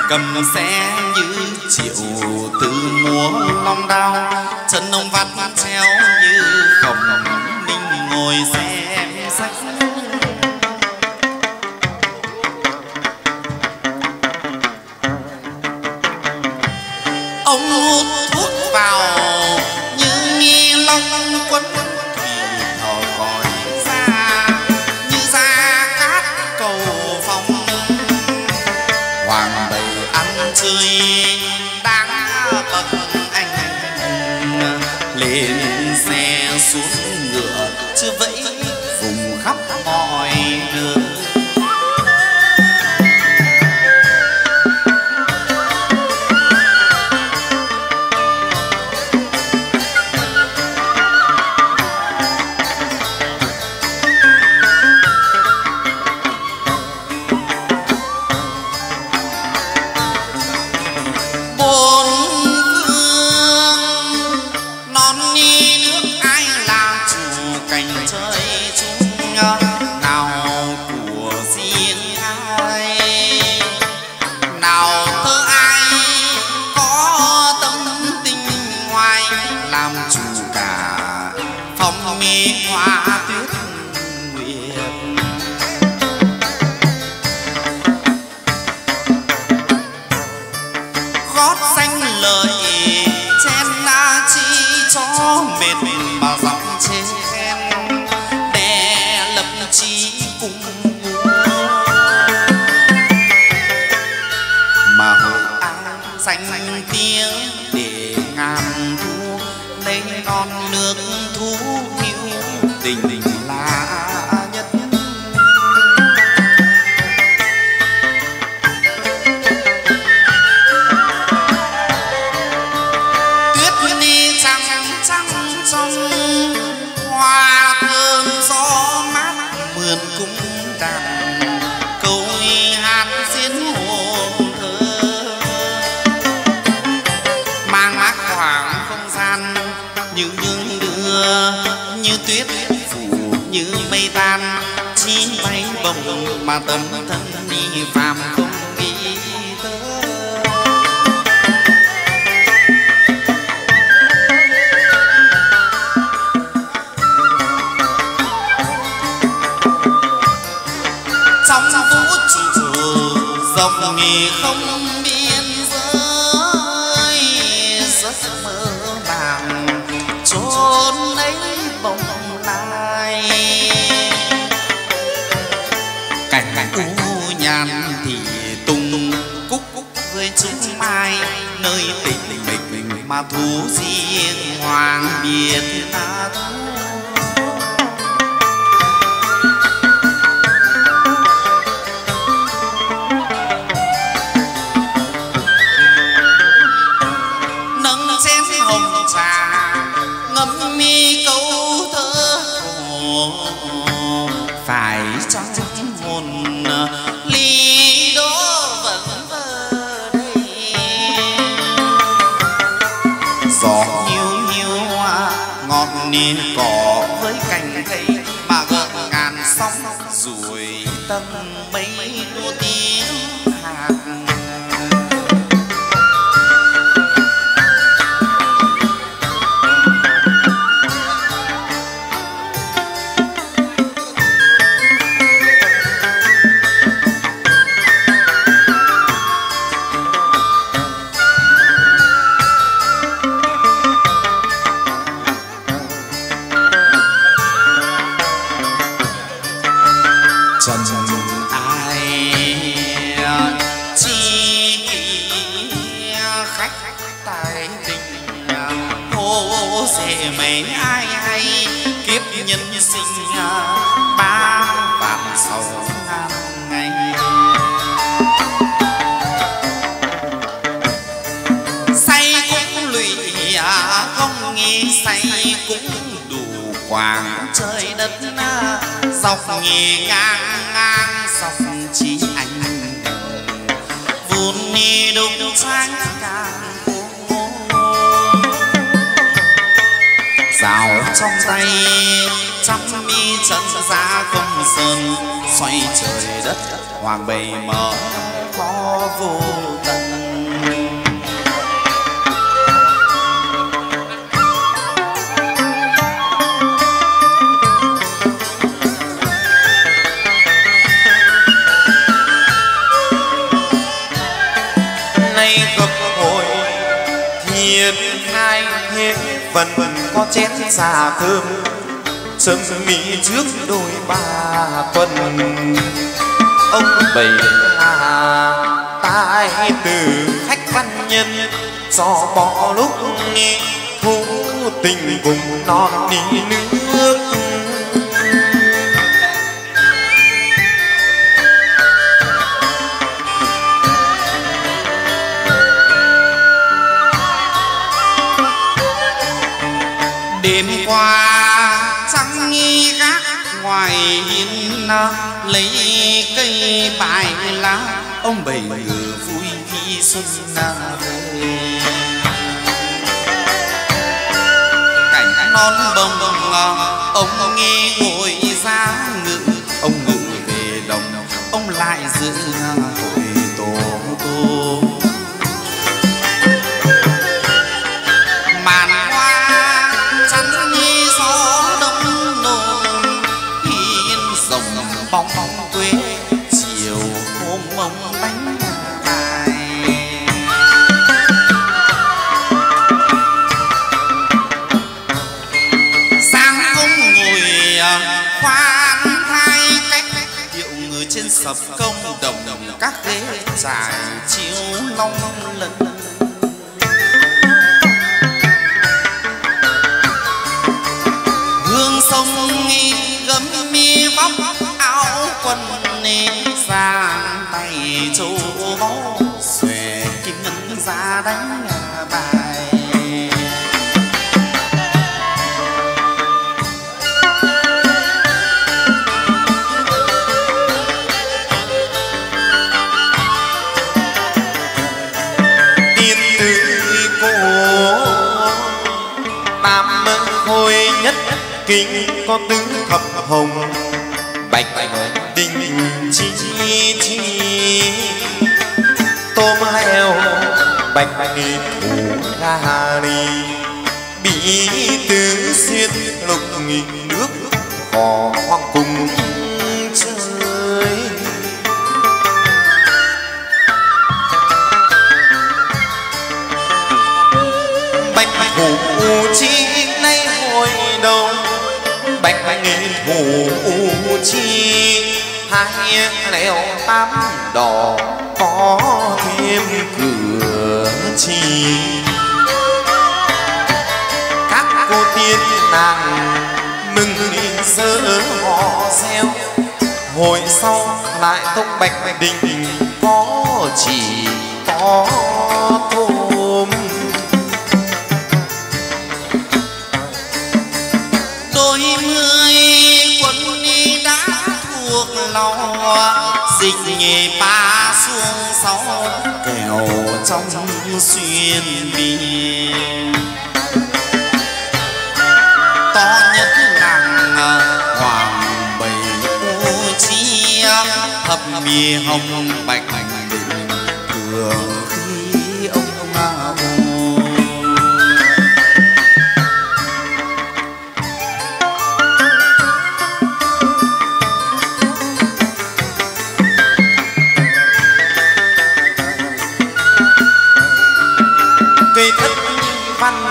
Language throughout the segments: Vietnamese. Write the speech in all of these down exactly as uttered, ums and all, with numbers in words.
cầm xe như triệu từ múa long đao, chân ông vắt treo như khổng minh ngồi xem sách. Ông hút thuốc vào như nghi long quân thì thò còi ra như ra cát cầu phong. Hoàng bầy ăn chơi đáng bậc anh lên xe xuống ngựa chưa vẫy vùng khắp mọi đường. Mà tâm thân đi phàm không nghĩ tới. Trong vũ trụ rộng nghỉ không biên giới, giấc mơ màng chốn ấy bồng lai. Cảnh u nhàn thì tung cúc với chúng mai, nơi tịch mịch mà thú riêng hoàng biệt ta thu. Nâng chén hồng trà ngâm mi câu thơ cổ, phải chăng hồn ly đố vẫn vơ đây. Gió hiu hiu ngọt nền cỏ với cành cây mà gợn ngàn sóng rồi tâm mấy đua tiếng hạt. Mấy ai hay kiếp nhân sinh ba vạn sáu ngàn ngày. Say cũng lụy không nghi, say cũng đủ quảng trời đất. Dọc nghề ngang ngang dọc chỉ anh vun ni đục sáng càng dạo trong tay trăm mi chân ra không sơn, xoay trời đất hoàng bầy mở có vô tận. phần có chén trà thơm sớm mỹ trước đôi ba tuần. Ông bày là tai từ khách văn nhân do bỏ lúc thu tình vùng non đi nước. Đêm qua trăng nghi gác ngoài hiên lấy cây bài lá, ông bày ngừ vui khi xuân về. Cảnh non bồng bồng ông nghe ngồi ra ngự, ông ngự về đồng ông lại giữ hội tổ tô. Màn hoa chắn như gió đông nồng hiên rồng bóng bóng quê chiều hôm ông bánh bài. Sáng ông ngồi khoan thai cách điệu người trên sập công đồng đồng các ghế trải chiếu long lân. Hương sông gấm mi vóc áo quần sang tay châu báu xòe kim ngân ra đánh bài. Tiên tử cô tam hồi nhất kinh có tứ thập hồng bạch đình chi chi tôm heo bạch thủ gà đi bị tứ xuyên lục nghìn nước hò hoang cùng chơi. Bạch thủ chi nay hồi đầu bạch nghệ thủ chi hai leo tám đỏ có thêm cửa chi. Các cô tiên nàng mừng sớ họ reo hồi sau lại tông bạch đình có chỉ có thôm. Đôi mươi quân đi đã thuộc lòng dịch nghề ba xuống sáu kèo trong xuyên biên. To nhất nàng hoàng bầy ô chi thập mì hồng bạch định cường khi ông ông cây thất văn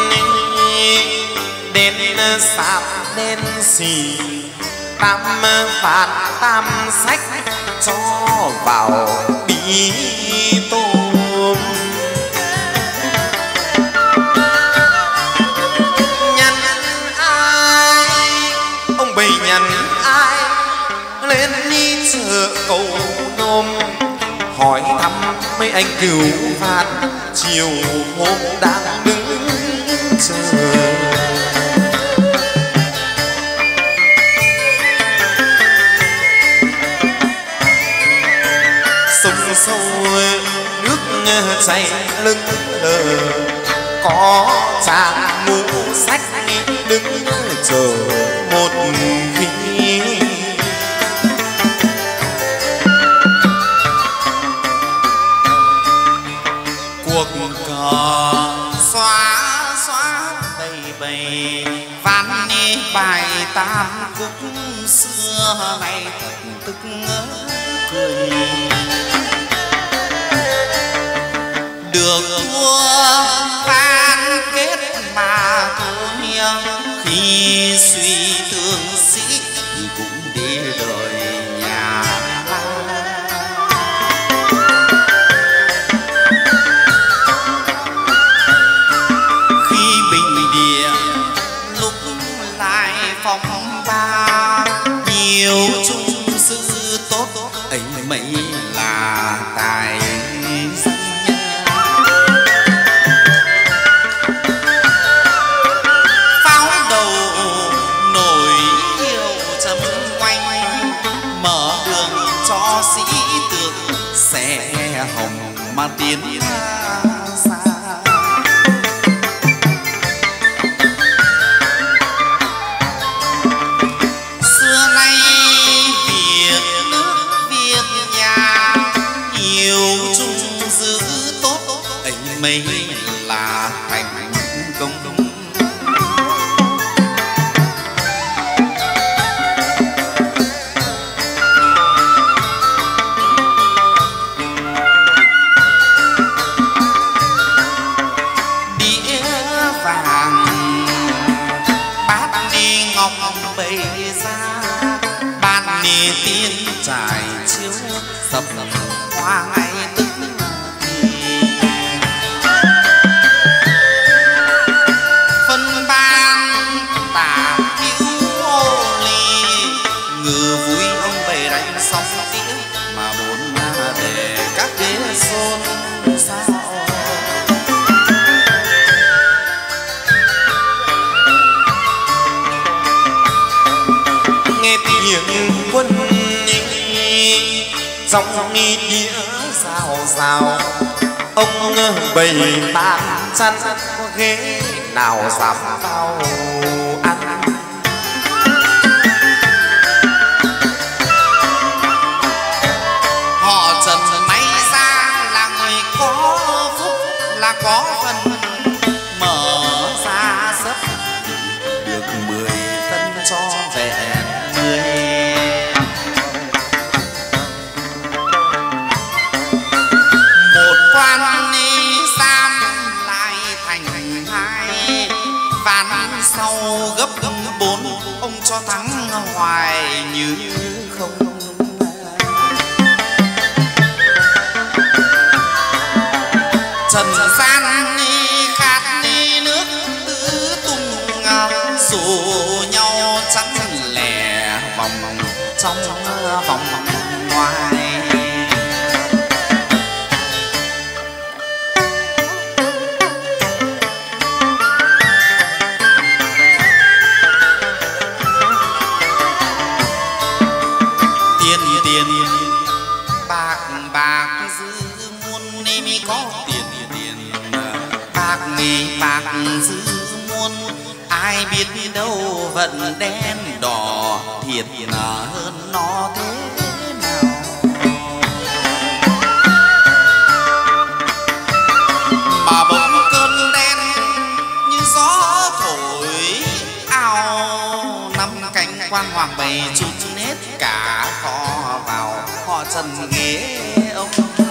đen sạp đen xì tam phạt tam sách cho vào bí tôm. Nhằn ai ông bày nhằn ai lên đi chợ cầu nôm hỏi thăm mấy anh cừu phạt chiều hôm đang đứng chờ. Sông sâu nước chảy lưng lờ có chàng mũ sách đứng chờ một khi. Cuộc cờ xóa xóa bầy bầy ván đi bài tam khúc xưa nay thật tức cười. Được vua ban kết mà thôi, khi suy thương sĩ thì cũng đi đời nhà. Khi bình địa lúc lại phong ba, nhiều trung sư tốt ấy mấy là tài danh. Pháo đầu nổi hiệu chấm quanh, mở đường cho sĩ tướng xe hồng mà tiến xa. Xưa nay việc nước việc nhà, nhiều chung giữ tốt ấy mấy là thành công. Đĩa vàng bát ni ngọc bày ra, ban ni tiên trải chiếu sập hoa ngay tức thì. Phân ban tả hữu ô ly, ngừ vui ông bày đánh xong đĩa mà bốn để các ghế xôn xao. Nghe tiếng quân nhị dòng nghi đĩa rào rào, ông bày bàn chăn ghế nào dám vào ăn. Họ Trần may ra là người có phúc, là có phần mở ra sấp được mười phân cho vẹn người. Một quan ni giam lại thành hai, ván sau gấp bốn, ông cho thắng hoài như không. Trần gian ni khát ni nước tứ tung, rủ nhau chắn lẻ vòng trong vòng ngoài. Tiền tiền bạc bạc dư muôn ni mi có tiền tiền, bạc nghỉ bạc dư muôn, ai biết đâu vận đen đỏ thiệt là hơn nó thế nào. Mà bỗng cơn đen như gió thổi ao, năm cánh quan hoàng bày chút hết cả kho vào họ Trần ghế ông.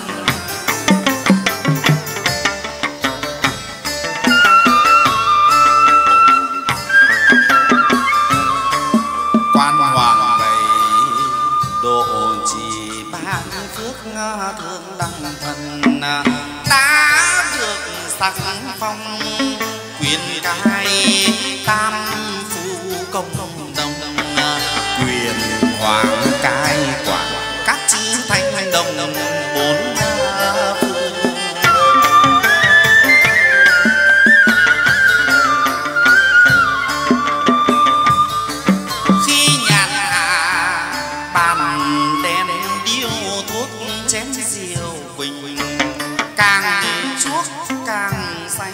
Quan hoàng bày độ trì ban phước thương đăng thần, đã được sắc phong quyền cai tam phu công đồng, quyền hoàng cai quản các chư thanh đồng bốn phương. Khi nhàn hạ bàn đèn điêu thuốc chén rượu bình, càng chuốc càng say.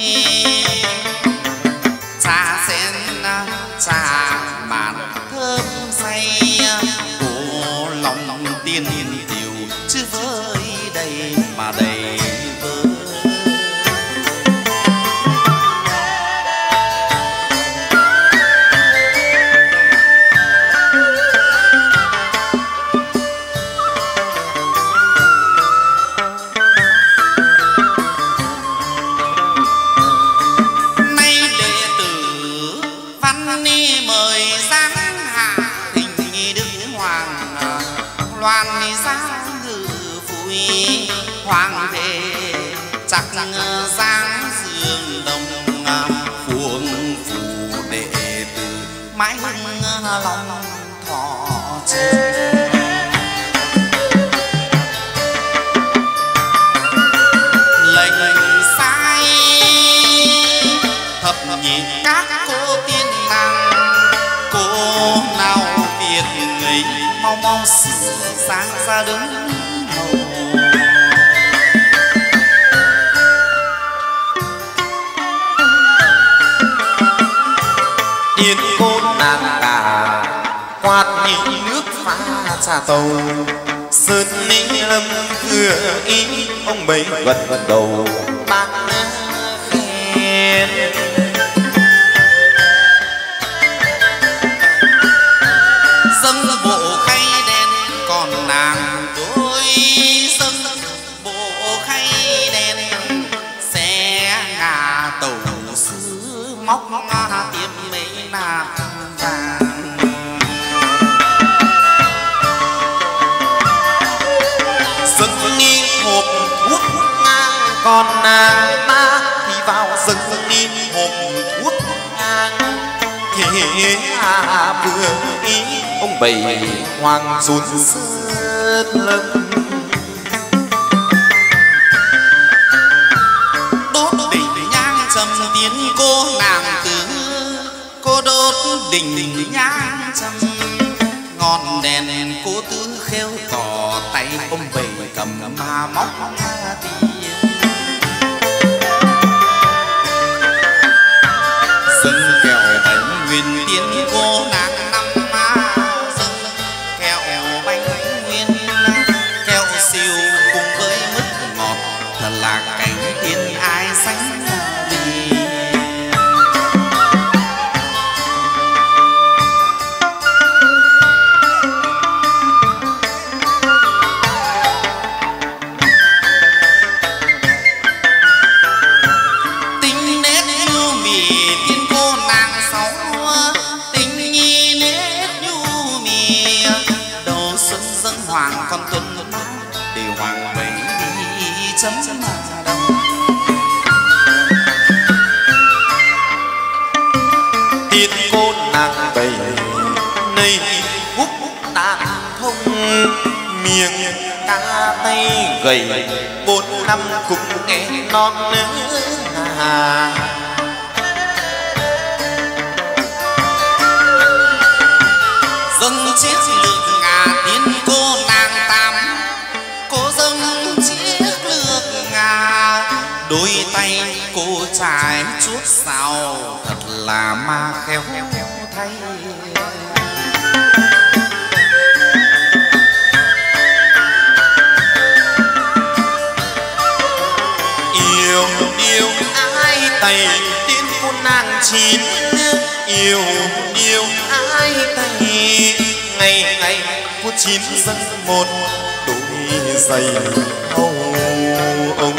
Trà sen trà màn thơm say, cổ lòng tiên tiểu chứ với đây mà đầy vơi. Nay mời giáng hạ thỉnh đức hoàng loan ra ngự vui hoàng về chắc giáng dương đồng phuông phù đệ tử mãi hưng lòng thọ chơi. Lệnh sai thập nhị các cô tiên nàng, cô nào việc người mau mau sửa sang ra đứng hầu. Yên cô nàng cả quạt nhị nước phá trà tàu, sơn ni lâm vừa ý ông bấy gật gật đầu bác khen. Dâng bộ khay đen còn nàng đôi, dâng bộ khay đen xe ngà tàu sứ móc tiêm mấy nạp vàng. Dâng nghi hộp thuốc ngang còn nàng ta thì vào dâng nghi hộp thuốc ngang. Thế à vừa ý ông bầy hoàng run sớt lâm. Đốt đỉnh nhang trầm tiến cô nàng tử, cô đốt đỉnh nhang trầm ngọn đèn cô tứ khêu tỏ tay ông bầy cầm ma móc tiền. Dâng kẹo bánh nguyên tiên cô nàng năm ma, dâng kẹo bánh nguyên kẹo siêu cùng với mứt ngọt, thật là cảnh tiên ai sánh vì. Tính nết nhu mì tiên cô nàng sáu, tính nhi nết nhu mì đầu xuân dâng hoàng con tuấn để hoàng bấy đi chấm mà đông. Tiên cô nàng bầy này hút đàn thông, miệng ca tay gầy bốn năm cũng nghe non nữa à. Dâng chiếc lược ngà tiên cô nàng tam, cô dâng chiếc lược ngà đôi tay cô trái chuốt sao thật là ma khéo thay. Yêu yêu ai tay tiên cô nàng chín, yêu yêu ai tay ngày ngày cô chín dâng một đôi giày hầu ông.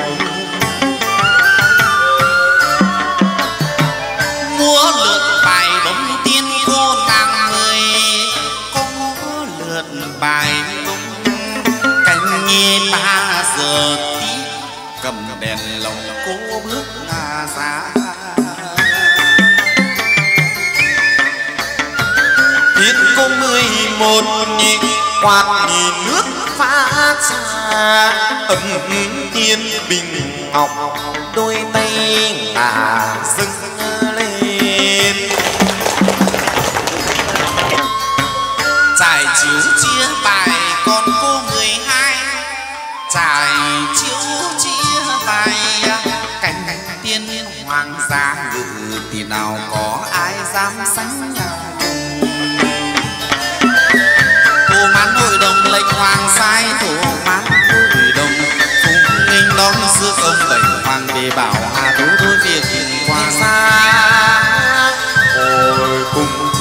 Múa lượt bài bóng tiên cô nàng người, có múa lượt bài bóng canh nhi ba giờ tí cầm đèn lồng cô bước ra. Tiên cô mười một nhị quạt nhị nước pha trà, ấm tiên bình ngọc đôi tay ngả dâng lên. Trải chiếu chia bài con cô mười hai, trải chiếu chia bài cảnh tiên hoàng gia ngự thì nào có ai dám sánh nhau. Thủ mãn hội đồng lệnh hoàng sai, thủ mãn hội đồng phùng nghinh đón rước ông lệnh hoàng về bảo hà thú đôi việc qua xa hồi cùng